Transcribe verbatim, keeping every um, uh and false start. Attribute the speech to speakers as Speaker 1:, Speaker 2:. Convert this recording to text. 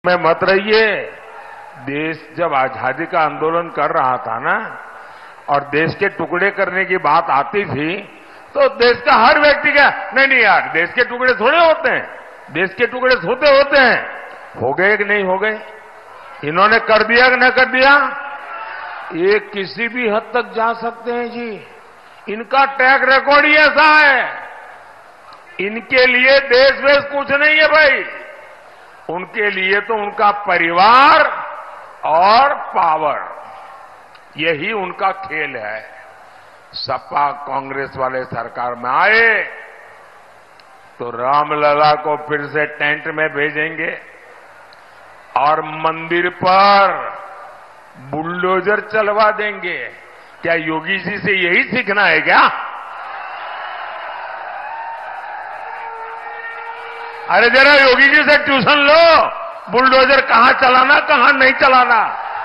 Speaker 1: में मत रहिए। देश जब आजादी का आंदोलन कर रहा था ना और देश के टुकड़े करने की बात आती थी तो देश का हर व्यक्ति का नहीं नहीं यार देश के टुकड़े थोड़े होते हैं, देश के टुकड़े होते होते हैं। हो गए कि नहीं हो गए? इन्होंने कर दिया कि न कर दिया? ये किसी भी हद तक जा सकते हैं जी, इनका ट्रैक रिकॉर्ड ही ऐसा है। इनके लिए देश वेश कुछ नहीं है भाई, उनके लिए तो उनका परिवार और पावर, यही उनका खेल है। सपा कांग्रेस वाले सरकार में आए तो रामलला को फिर से टेंट में भेजेंगे और मंदिर पर बुलडोजर चलवा देंगे। क्या योगी जी से यही सीखना है क्या? अरे जरा योगी जी से ट्यूशन लो, बुलडोजर कहां चलाना कहां नहीं चलाना।